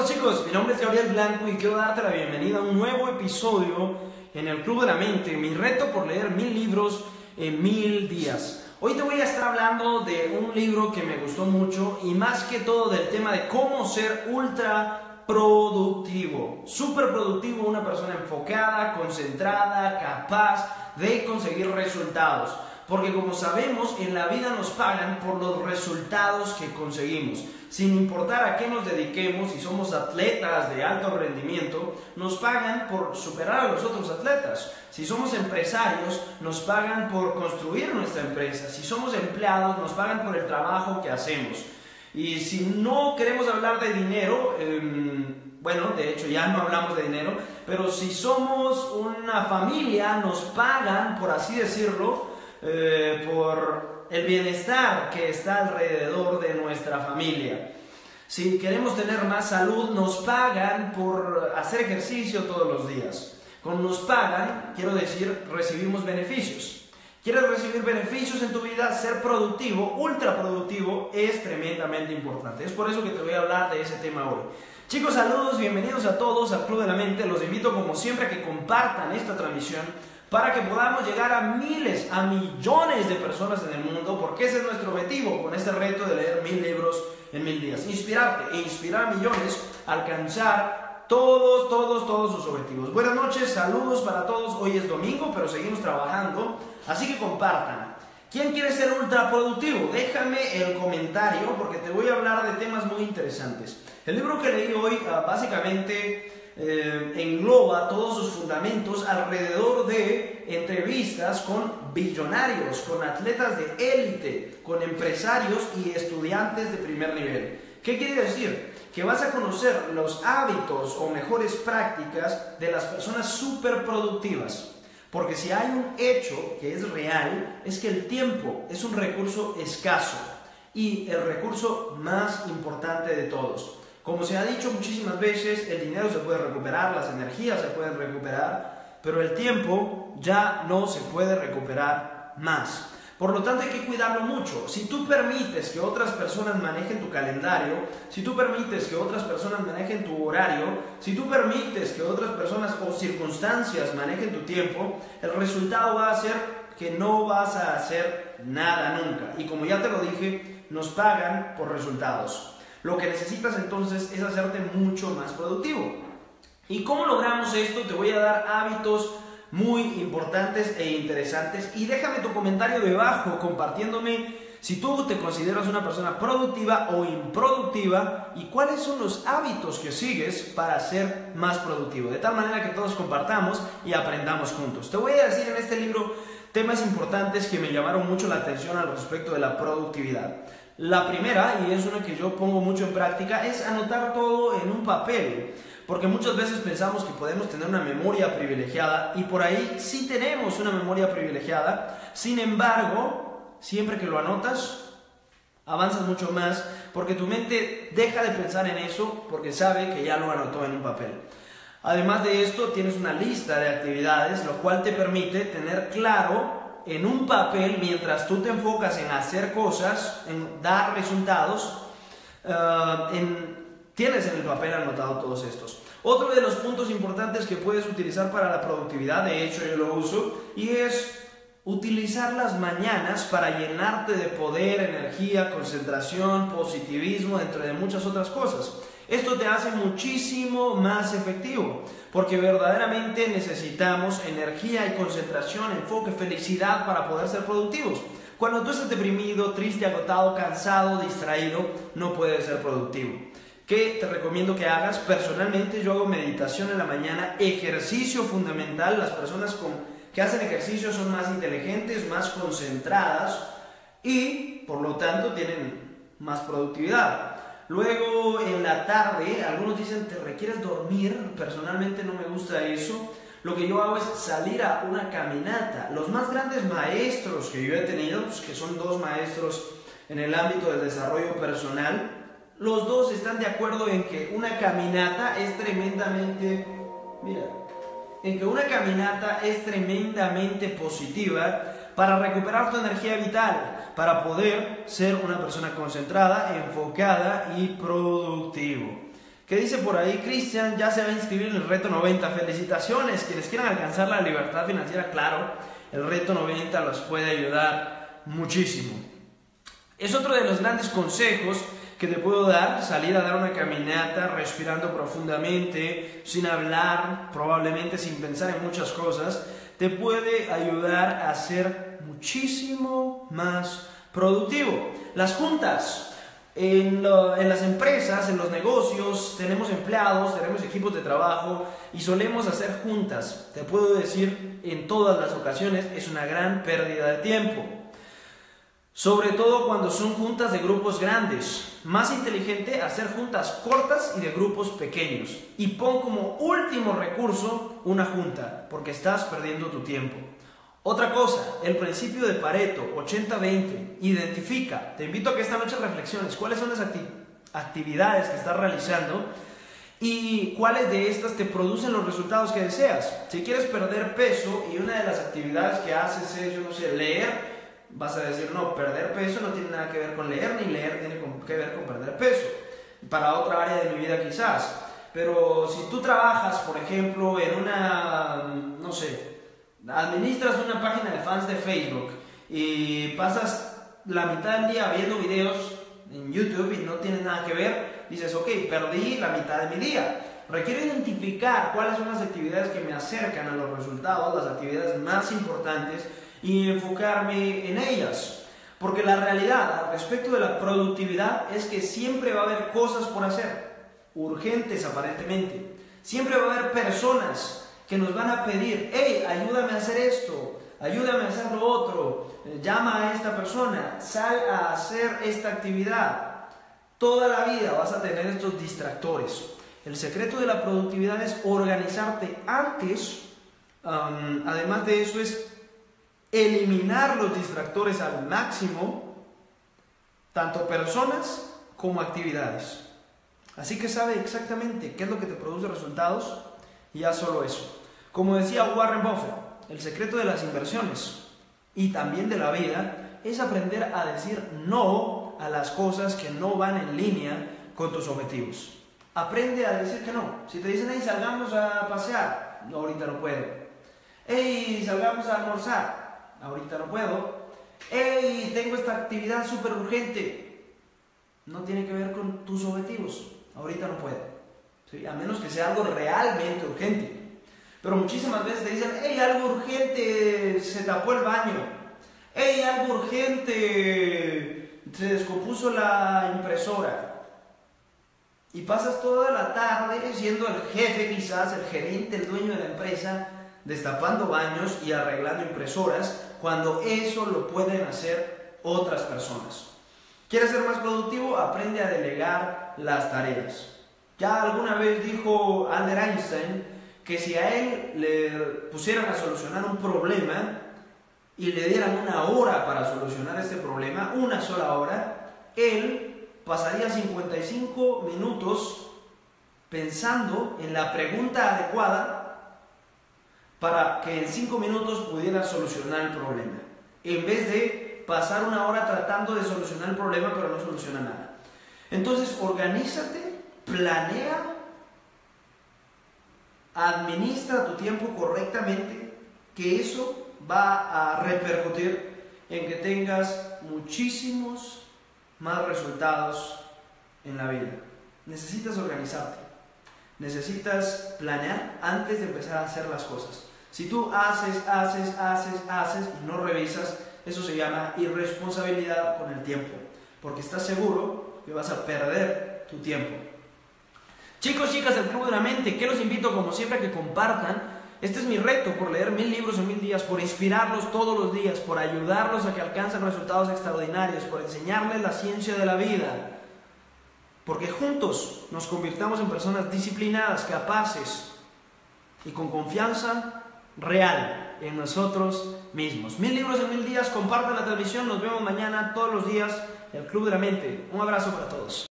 todos, chicos, mi nombre es Gabriel Blanco y quiero darte la bienvenida a un nuevo episodio en el Club de la Mente, mi reto por leer 1000 libros en 1000 días. Hoy te voy a estar hablando de un libro que me gustó mucho y más que todo del tema de cómo ser ultra productivo, súper productivo, una persona enfocada, concentrada, capaz de conseguir resultados. Porque como sabemos, en la vida nos pagan por los resultados que conseguimos. Sin importar a qué nos dediquemos, si somos atletas de alto rendimiento, nos pagan por superar a los otros atletas. Si somos empresarios, nos pagan por construir nuestra empresa. Si somos empleados, nos pagan por el trabajo que hacemos. Y si no queremos hablar de dinero, bueno, de hecho ya no hablamos de dinero, pero si somos una familia, nos pagan, por así decirlo, por el bienestar que está alrededor de nuestra familia. Si queremos tener más salud, nos pagan por hacer ejercicio todos los días. Cuando nos pagan, quiero decir, recibimos beneficios. ¿Quieres recibir beneficios en tu vida? Ser productivo, ultra productivo, es tremendamente importante. Es por eso que te voy a hablar de ese tema hoy. Chicos, saludos, bienvenidos a todos al Club de la Mente. Los invito como siempre a que compartan esta transmisión para que podamos llegar a miles, a millones de personas en el mundo, porque ese es nuestro objetivo con este reto de leer 1000 libros en 1000 días. Inspirarte e inspirar a millones a alcanzar todos sus objetivos. Buenas noches, saludos para todos. Hoy es domingo, pero seguimos trabajando, así que compartan. ¿Quién quiere ser ultra productivo? Déjame el comentario porque te voy a hablar de temas muy interesantes. El libro que leí hoy básicamente engloba todos sus fundamentos alrededor de entrevistas con billonarios, con atletas de élite, con empresarios y estudiantes de primer nivel. ¿Qué quiere decir? Que vas a conocer los hábitos o mejores prácticas de las personas súper productivas. Porque si hay un hecho que es real, es que el tiempo es un recurso escaso y el recurso más importante de todos. Como se ha dicho muchísimas veces, el dinero se puede recuperar, las energías se pueden recuperar, pero el tiempo ya no se puede recuperar más. Por lo tanto hay que cuidarlo mucho. Si tú permites que otras personas manejen tu calendario, si tú permites que otras personas manejen tu horario, si tú permites que otras personas o circunstancias manejen tu tiempo, el resultado va a ser que no vas a hacer nada nunca. Y como ya te lo dije, nos pagan por resultados. Lo que necesitas entonces es hacerte mucho más productivo. ¿Y cómo logramos esto? Te voy a dar hábitos muy importantes e interesantes y déjame tu comentario debajo compartiéndome si tú te consideras una persona productiva o improductiva y cuáles son los hábitos que sigues para ser más productivo, de tal manera que todos compartamos y aprendamos juntos. Te voy a decir en este libro temas importantes que me llamaron mucho la atención al respecto de la productividad. La primera, y es una que yo pongo mucho en práctica, es anotar todo en un papel. Porque muchas veces pensamos que podemos tener una memoria privilegiada y por ahí sí tenemos una memoria privilegiada. Sin embargo, siempre que lo anotas, avanzas mucho más porque tu mente deja de pensar en eso porque sabe que ya lo anotó en un papel. Además de esto, tienes una lista de actividades, lo cual te permite tener claro en un papel, mientras tú te enfocas en hacer cosas, en dar resultados, tienes en el papel anotado todos estos. Otro de los puntos importantes que puedes utilizar para la productividad, de hecho yo lo uso, y es utilizar las mañanas para llenarte de poder, energía, concentración, positivismo, entre de muchas otras cosas. Esto te hace muchísimo más efectivo, porque verdaderamente necesitamos energía y concentración, enfoque, felicidad para poder ser productivos. Cuando tú estás deprimido, triste, agotado, cansado, distraído, no puedes ser productivo. ¿Qué te recomiendo que hagas? Personalmente yo hago meditación en la mañana, ejercicio fundamental. Las personas que hacen ejercicio son más inteligentes, más concentradas y por lo tanto tienen más productividad. Luego en la tarde, algunos dicen te requieres dormir, personalmente no me gusta eso. Lo que yo hago es salir a una caminata. Los más grandes maestros que yo he tenido, pues que son 2 maestros en el ámbito del desarrollo personal, los 2 están de acuerdo en que una caminata es tremendamente, positiva para recuperar tu energía vital, para poder ser una persona concentrada, enfocada y productivo. que dice por ahí: Cristian ya se va a inscribir en el reto 90. Felicitaciones. Quienes quieran alcanzar la libertad financiera, claro, el reto 90 los puede ayudar muchísimo. Es otro de los grandes consejos que te puedo dar: salir a dar una caminata respirando profundamente, sin hablar, probablemente sin pensar en muchas cosas, te puede ayudar a ser muchísimo más productivo. Las juntas. En las empresas, en los negocios, tenemos empleados, tenemos equipos de trabajo y solemos hacer juntas. Te puedo decir, en todas las ocasiones es una gran pérdida de tiempo. Sobre todo cuando son juntas de grupos grandes. Más inteligente hacer juntas cortas y de grupos pequeños. Y pon como último recurso una junta, porque estás perdiendo tu tiempo. Otra cosa, el principio de Pareto, 80-20, identifica. Te invito a que esta noche reflexiones cuáles son las actividades que estás realizando y cuáles de estas te producen los resultados que deseas. Si quieres perder peso y una de las actividades que haces es, yo no sé, leer, vas a decir: no, perder peso no tiene nada que ver con leer, ni leer tiene que ver con perder peso. Para otra área de mi vida quizás. Pero si tú trabajas, por ejemplo, en una, no sé, administras una página de fans de Facebook y pasas la mitad del día viendo videos en YouTube y no tiene nada que ver, dices: ok, perdí la mitad de mi día. Requiero identificar cuáles son las actividades que me acercan a los resultados, las actividades más importantes, y enfocarme en ellas. Porque la realidad al respecto de la productividad es que siempre va a haber cosas por hacer, urgentes aparentemente. Siempre va a haber personas que nos van a pedir: hey, ayúdame a hacer esto, ayúdame a hacer lo otro, llama a esta persona, sal a hacer esta actividad. Toda la vida vas a tener estos distractores. El secreto de la productividad es organizarte antes. Además de eso, es eliminar los distractores al máximo, tanto personas como actividades. Así que sabe exactamente qué es lo que te produce resultados y ya solo eso. Como decía Warren Buffett, el secreto de las inversiones y también de la vida es aprender a decir no a las cosas que no van en línea con tus objetivos. Aprende a decir que no. Si te dicen: hey, salgamos a pasear, no, ahorita no puedo. Hey, salgamos a almorzar, ahorita no puedo. Hey, tengo esta actividad súper urgente, no tiene que ver con tus objetivos, ahorita no puedo. ¿Sí? A menos que sea algo realmente urgente. Pero muchísimas veces te dicen: hey, algo urgente, se tapó el baño. Hey, algo urgente, se descompuso la impresora. Y pasas toda la tarde siendo el jefe, quizás el gerente, el dueño de la empresa, destapando baños y arreglando impresoras, cuando eso lo pueden hacer otras personas. ¿Quieres ser más productivo? Aprende a delegar las tareas. Ya alguna vez dijo Albert Einstein que si a él le pusieran a solucionar un problema y le dieran una hora para solucionar este problema, una sola hora, él pasaría 55 minutos pensando en la pregunta adecuada para que en 5 minutos pudiera solucionar el problema, en vez de pasar una hora tratando de solucionar el problema pero no soluciona nada. Entonces, organízate, planea, administra tu tiempo correctamente, que eso va a repercutir en que tengas muchísimos más resultados en la vida. Necesitas organizarte, necesitas planear antes de empezar a hacer las cosas. Si tú haces y no revisas, eso se llama irresponsabilidad con el tiempo, porque estás seguro que vas a perder tu tiempo. Chicos, chicas del Club de la Mente, que los invito como siempre a que compartan. Este es mi reto por leer 1000 libros en 1000 días, por inspirarlos todos los días, por ayudarlos a que alcancen resultados extraordinarios, por enseñarles la ciencia de la vida. Porque juntos nos convirtamos en personas disciplinadas, capaces y con confianza real en nosotros mismos. 1000 libros en 1000 días, compartan la transmisión, nos vemos mañana todos los días, el Club de la Mente. Un abrazo para todos.